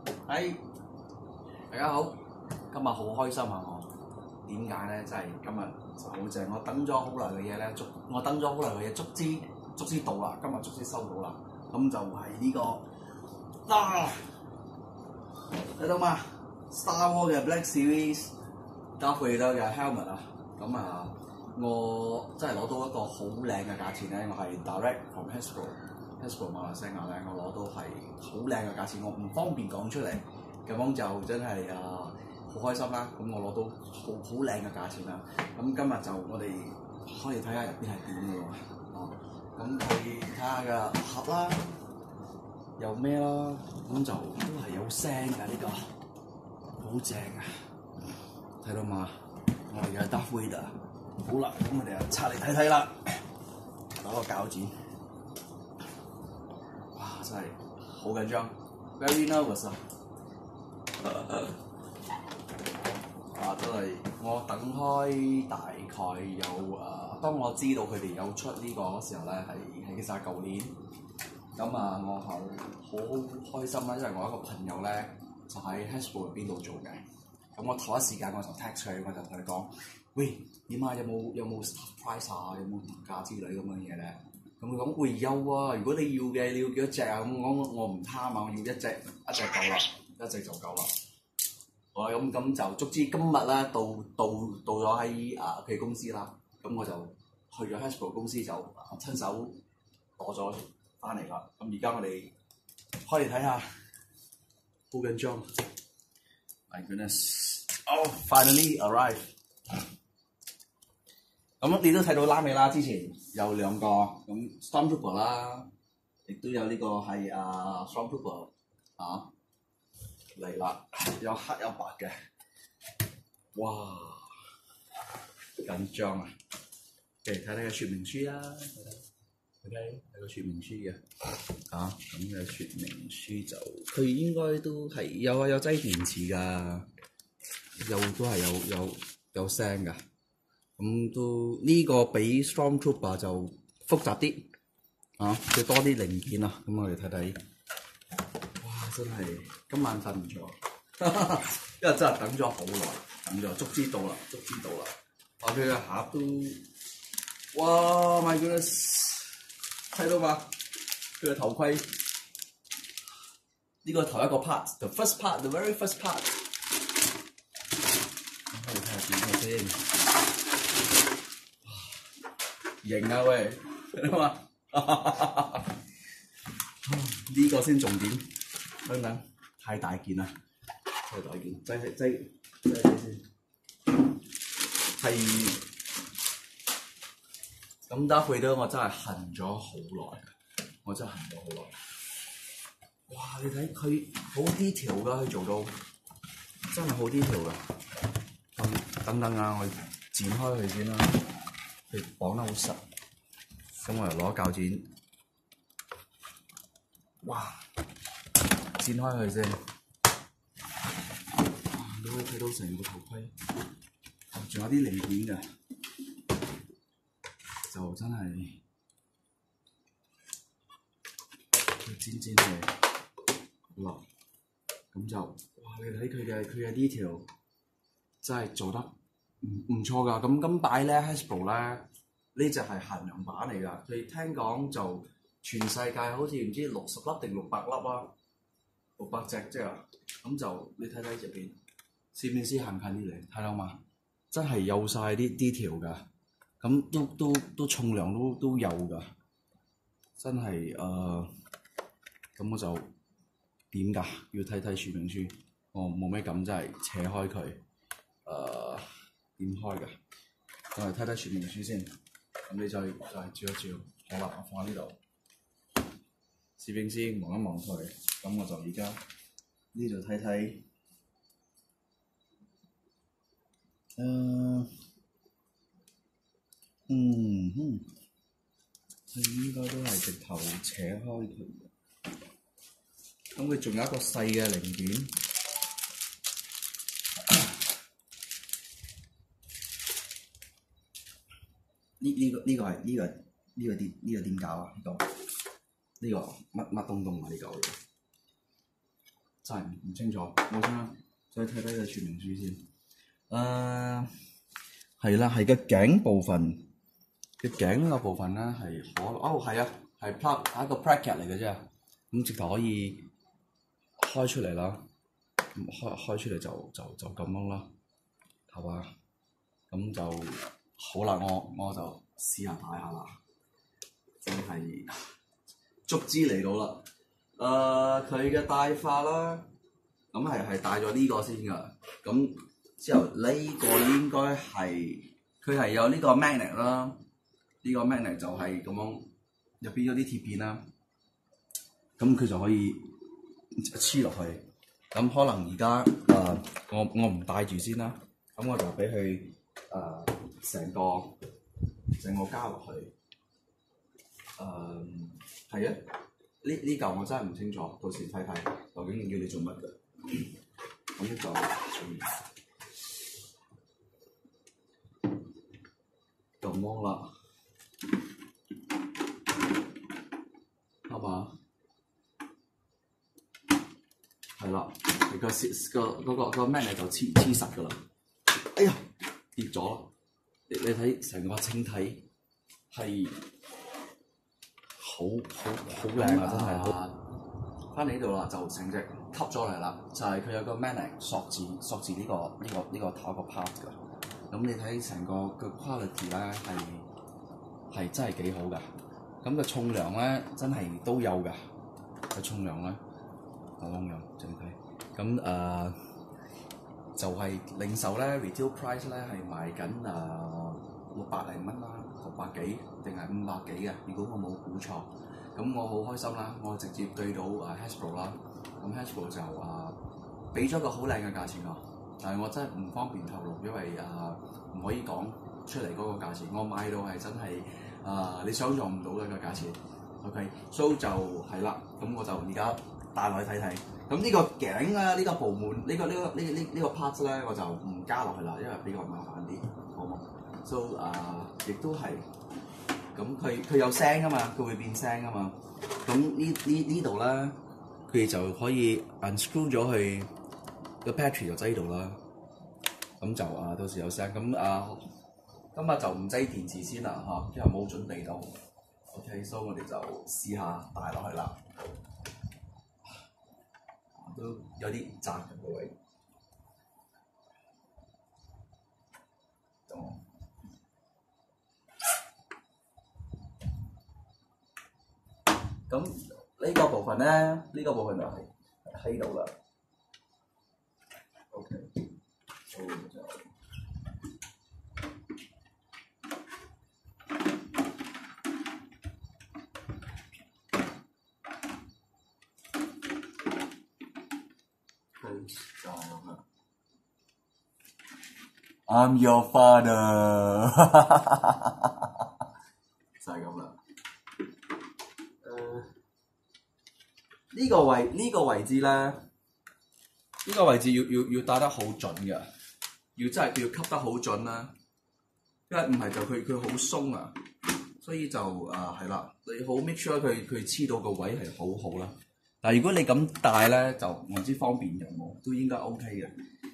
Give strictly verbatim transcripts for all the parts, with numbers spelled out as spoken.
係，大家好，今日好開心啊！我點解咧？真係今日就好正，我等咗好耐嘅嘢咧，足我等咗好耐嘅嘢，足之足之到啦，今日足之收到啦。咁就係呢、這個啊，睇到嘛 ？Star Wars 嘅 Black Series Darth Vader嘅 helmet 啊，咁啊，我真係攞到一個好靚嘅價錢咧，我係 direct from Hasbro。Hasbro 馬來西亞咧，我攞到係好靚嘅價錢，我唔方便講出嚟，咁樣就真係啊好開心啦！咁我攞到好好靚嘅價錢啦，咁今日就我哋可以睇下入邊係點嘅喎，哦，咁去睇下嘅盒啦，有咩啦，咁就都係有聲嘅呢個，好正啊！睇到嘛？我哋嘅 Darth Vader， 好啦，咁我哋就拆嚟睇睇啦，攞個鉸剪。真係好緊張 ，very nervous 啊！啊，真係我等開大概有啊，當我知道佢哋有出呢個嗰時候咧，係係其實係舊年。咁啊，我係好開心啦，因為我一個朋友咧就喺 Hasbro 入邊度做嘅。咁我頭一時間我就 text 佢，我就同佢講：喂，點啊？有冇有冇 surprise 啊？有冇特價之類咁樣嘢咧？咁佢講會有啊！如果你要嘅，你要幾多隻啊？咁我我唔貪啊，我要一隻，一隻夠啦，一隻就夠啦。好啦，咁咁就足之今日咧到到到咗喺啊佢公司啦，咁我就去咗 Hasbro 公司就親手攞咗翻嚟啦。咁而家我哋可以睇下，好緊張 ！My goodness! Oh, finally arrived! 咁你都睇到拉尾啦，之前有兩個咁 Stormtrooper 啦，亦都有呢個係啊 Stormtrooper 啊嚟啦，有黑有白嘅，哇緊張啊！嚟睇睇個說明書啦，OK 睇個說明書嘅，啊咁嘅說明書就佢應該都係有啊有擠電池㗎，有都係有有有聲㗎。咁都呢、這個比 Stormtrooper 就複雜啲，啊，佢多啲零件啊，咁我哋睇睇，哇，真係今晚瞓唔着，因為真係等咗好耐，等咗，足之到啦，足之到啦，哇，佢嘅盒都，哇 ，my goodness， 睇到嘛？佢嘅頭盔，呢、這個頭一個 part，the first part，the very first part， 我哋睇下點嘅先。型啊喂，睇到嘛？呢個先重點，等等，太大件啦，太大件，擠係擠擠擠先。係咁Darth Vader我真係恨咗好耐，我真係恨咗好耐。哇！你睇佢好 detail 㗎，佢做到真係好 detail 㗎。咁等等啊，我剪開佢先啦。佢綁得好實，咁我又攞鉸剪，哇，剪開佢先，你可以睇到成個頭盔，仲有啲零件嘅，就真係剪剪佢，落，咁就哇！你睇佢嘅佢嘅 detail 真係做得〜唔唔錯㗎，咁今擺咧 Hasbro 咧呢隻係限量版嚟㗎，佢聽講就全世界好似唔知六十粒定六百粒啊，六百隻即係，咁就你睇睇入邊，攝影師行近啲嚟，睇到嘛？真係有晒啲 detail 㗎，咁都都都重量都都有㗎，真係誒，咁、呃、我就點㗎？要睇睇說明書，我冇咩感，真係扯開佢，誒、呃。點開㗎？我嚟睇睇說明書先，咁你再再照一照。好啦，我放喺呢度。攝影師望一望佢，咁我就而家呢度睇睇。誒、呃，嗯哼，佢應該都係直頭扯開佢。咁佢仲有一個細嘅零件。呢呢、這個呢、這個係呢、這個呢、這個點呢、這個點搞啊？呢、這個呢、這個乜乜東東啊？呢、這個真係唔清楚，我想再睇睇個說明書先。誒、呃，係啦，係個頸部分嘅頸個部分咧係可哦係啊，係 plug 係一個 bracket 嚟嘅啫，咁直頭可以開出嚟啦，咁開開出嚟就就就咁樣啦，係嘛？咁就好啦，我我就試下戴下啦，真係足之嚟到啦。誒佢嘅戴法啦，咁係係戴咗呢個先㗎，咁之後呢個應該係佢係有呢個 magnet 啦，呢、這個 magnet 就係咁樣入邊有啲鐵片啦，咁佢就可以黐落去。咁可能而家誒我我唔戴住先啦，咁我就俾佢誒成個成個加落去。誒係啊。呢呢嚿我真係唔清楚，到時睇睇究竟要你做乜嘅。咁就咁樣啦，係嘛？係啦，個個嗰個嗰個 magnet 就黐黐實㗎啦。哎呀，跌咗啦！你你睇成個整體係好好好靚啊！真係好。翻嚟呢度啦，就成隻吸咗嚟啦，就係、是、佢有個 magnet 索住索住呢、這個呢、這個呢、這個頭個 part 㗎。咁你睇成個嘅 quality 咧係係真係幾好㗎。咁個重量咧真係都有㗎。個重量咧好重量整體。咁誒、呃、就係、是、零售咧 retail price 咧係賣緊誒六百零蚊啦，六百幾定係五百幾嘅。如果我冇估錯。咁我好開心啦！我直接對到誒 Hasbro 啦，咁 Hasbro 就誒俾咗個好靚嘅價錢我，但係我真係唔方便透露，因為誒唔、呃、可以講出嚟嗰個價錢。我買到係真係誒、呃、你想象唔到嘅個價錢。OK，so 就係啦，咁我就而家帶落去睇睇。咁呢個頸咧，呢、呢個部門，呢、呢個呢、呢個呢呢呢個 part 咧，我就唔加落去啦，因為比較麻煩啲，好冇？so 誒、呃，亦都係。咁佢佢有聲噶嘛，佢會變聲噶嘛。咁呢呢呢度咧，佢哋就可以 unscrew 咗佢個 battery 就擠度啦。咁就啊，到時有聲。咁啊，今日就唔擠電池先啦嚇，因為冇準備到。OK，所以我哋就試下戴落去啦。都有啲窄嘅個位。咁呢個部分咧，呢、呢個部分就係喺度啦。OK，好就佢就係咁啦。I'm your father 就係咁啦。呢個位呢、呢個位置咧，呢、呢個位置要要要打得好準嘅，要真係要吸得好準啦。因為唔係就佢佢好鬆啊，所以就啊係啦，你好 make sure 佢佢黐到個位係好好啦。但係如果你咁戴咧，就我唔知方便有冇，都應該 OK 嘅。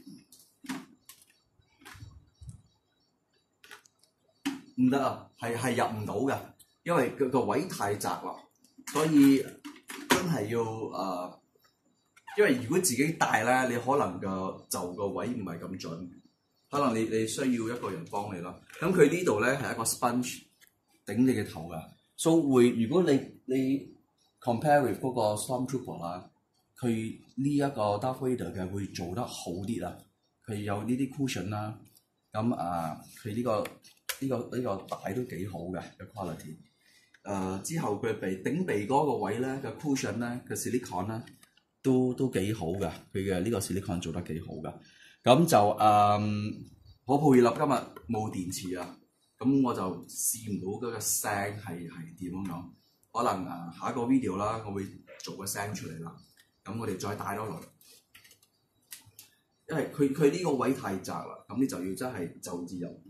唔得啊，係係入唔到嘅，因為個個位太窄啦，所以真係要誒、呃，因為如果自己戴咧，你可能個就個位唔係咁準，可能你你需要一個人幫你咯。咁佢呢度咧係一個 sponge 頂你嘅頭㗎，所以會如果你你 compare with 嗰個 Stormtrooper 啦，佢呢一個 Darth Vader 嘅會做得好啲啦，佢有呢啲 cushion 啦，咁啊佢呢個。呢、這個呢、這個帶都幾好嘅嘅 quality，誒、呃、之後佢鼻頂鼻嗰個位咧嘅 cushion 咧嘅 silicone 咧都都幾好嘅，佢嘅呢個 silicone 做得幾好嘅，咁就誒好抱歉啦，今日冇電池啊，咁我就試唔到嗰個聲係係點樣樣，可能誒、呃、下一個 video 啦，我會做個聲出嚟啦，咁我哋再帶多輪，因為佢佢呢個位太窄啦，咁你就要真係就自由。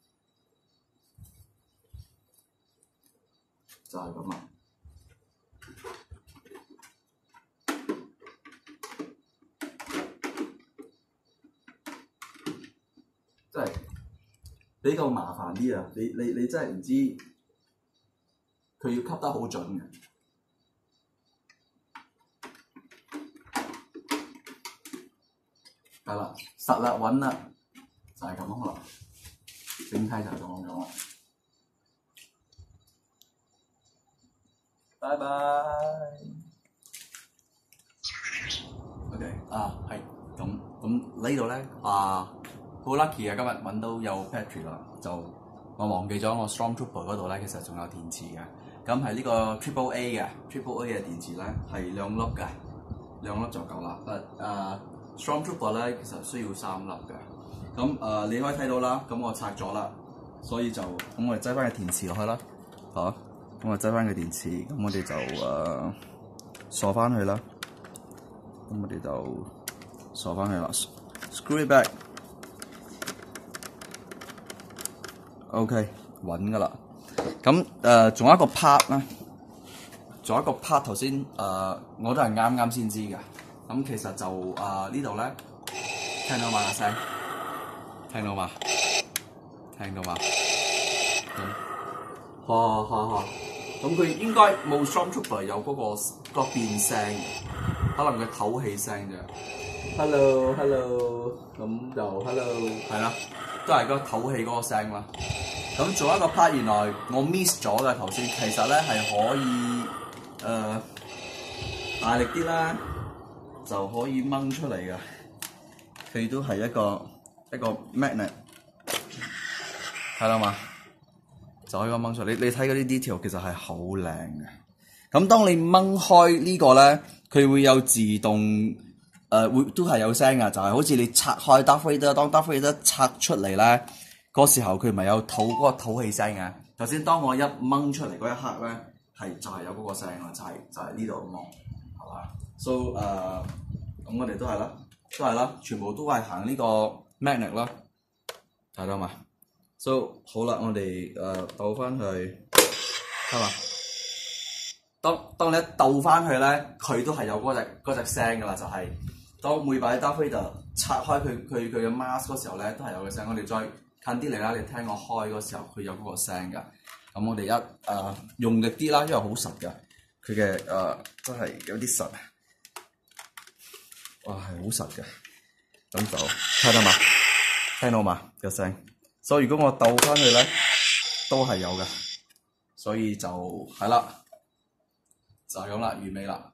就係咁啦。 真係比較麻煩啲啊！你你你真係唔知佢要吸得好準嘅。係啦，實啦穩啦，就係咁樣啦。整體就係咁樣啦。拜拜。OK 啊，係咁咁呢度咧啊，好 lucky 啊！今日揾到有 battery 啦，就我忘記咗我 Stormtrooper 嗰度咧，其實仲有電池嘅。咁係呢個 Triple A 嘅 Triple A 嘅電池咧，係兩粒嘅，兩粒就夠啦。誒啊 Stormtrooper 咧其實需要三粒嘅。咁誒、呃、你可以睇到啦，咁我拆咗啦，所以就咁我哋擠翻個電池落去啦，嚇、啊。咁我擠翻個電池，咁我哋就誒鎖翻佢啦。咁我哋就鎖翻佢啦 ，screw it back。OK， 穩噶啦。咁誒仲有一個 part 咧，仲有一個 part 頭先誒我都係啱啱先知嘅。咁其實就誒、呃、呢度咧，聽到嘛聲？聽到嘛？聽到嘛？咁，哈哈哈！咁佢應該冇 Stormtrooper 有嗰、那個個變聲，可能佢唞氣聲啫。Hello，Hello， 咁就 Hello， 係啦，都係個唞氣嗰個聲啦。咁仲有一個 part 原來我 miss 咗嘅頭先，其實咧係可以誒、呃、大力啲啦，就可以掹出嚟嘅。佢都係一個一個 magnet， 睇到嘛？就可以咁掹出嚟。你你睇嗰啲 detail 其實係好靚嘅。咁當你掹開呢個咧，佢會有自動誒、呃、會都係有聲㗎，就係、是、好似你拆開 Darth Vader，當 Darth Vader拆出嚟咧，嗰時候佢咪有吐嗰、那個吐氣聲嘅。頭先當我一掹出嚟嗰一刻咧，係就係、是、有嗰個聲啦，就係、是、就係呢度咁咯，係嘛 ？So 誒、呃，咁我哋都係啦，都係啦，全部都係行呢個 magnet 啦，睇到嘛？So 好啦，我哋誒倒翻去，係嘛？當當你一倒翻去咧，佢都係有嗰隻嗰隻聲噶啦，就係、是、當每把 Darth Vader 拆開佢佢佢嘅 mask 嗰時候咧，都係有個聲。我哋再近啲嚟啦，你聽我開嗰時候，佢有嗰個聲噶。咁我哋一誒、呃、用力啲啦，因為好實噶，佢嘅誒真係有啲實，哇係好實嘅。咁就聽到嘛？聽到嘛個聲？所以如果我倒翻去咧，都係有嘅，所以就係啦，就係咁啦，完美啦。